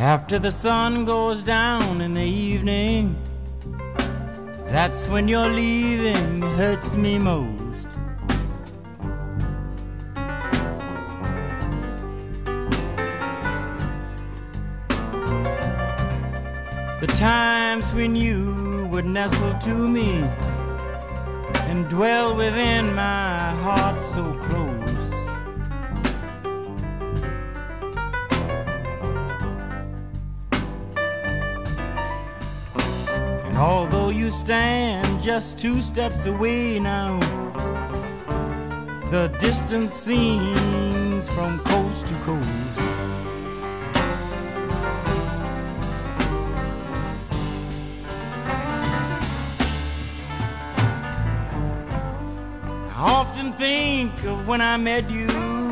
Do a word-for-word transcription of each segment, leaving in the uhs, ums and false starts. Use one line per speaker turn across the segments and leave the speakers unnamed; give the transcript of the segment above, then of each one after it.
After the sun goes down in the evening, that's when your leaving hurts me most. The times when you would nestle to me and dwell within my heart so close. And although you stand just two steps away now, the distance seems from coast to coast. I often think of when I met you,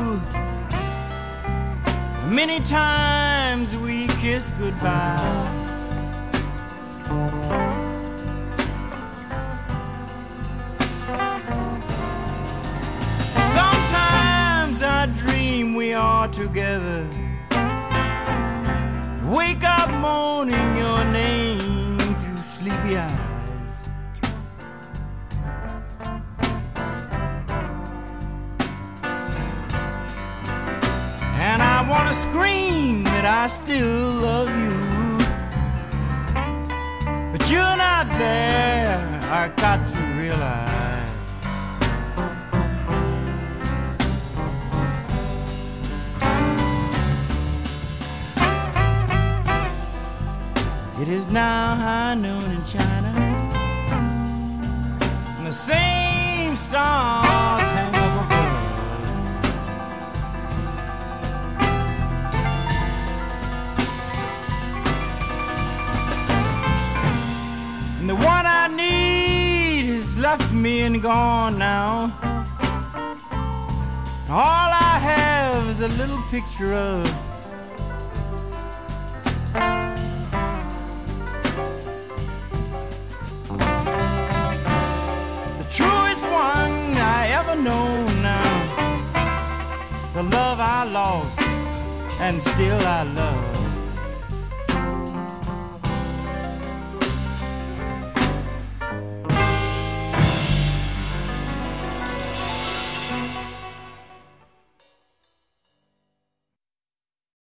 many times we kissed goodbye. Sometimes I dream we are together, wake up moaning your name through sleepy eyes. And I want to scream that I still love you, but you're not there, I got to realize. It is now high noon in China, and the same stars hang up above. And the one I need has left me and gone now. All I have is a little picture of the truest one I ever known now. The love I lost and still I love.